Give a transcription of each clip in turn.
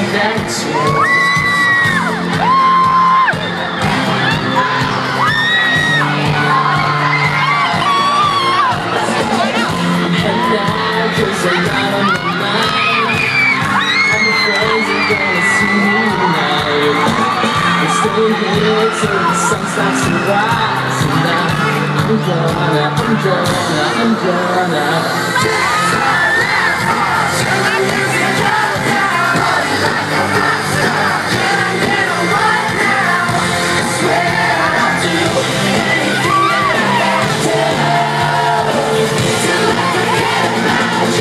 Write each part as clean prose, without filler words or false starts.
connected. Cause I got on my mind, I'm afraid you're gonna see me tonight. I stay here till the sun starts to rise, and I'm gonna turn the music up now, party like a rock star. Can I get a right now? I swear I'll do anything that I have to let the cat out.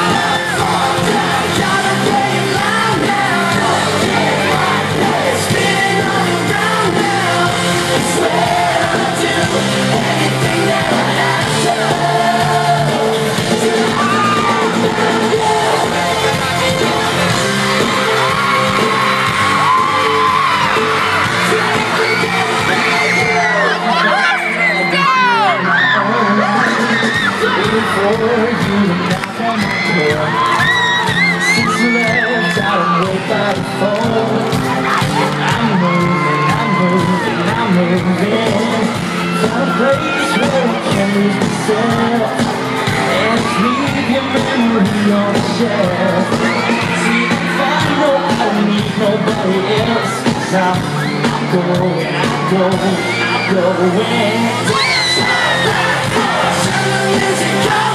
For you to knock on my door. Since you left, I don't wait by the phone. I'm moving. Found a place where I can lose myself and leave your memory on the shelf. See if I know I need nobody else, 'cause I'm going. Turn the music up.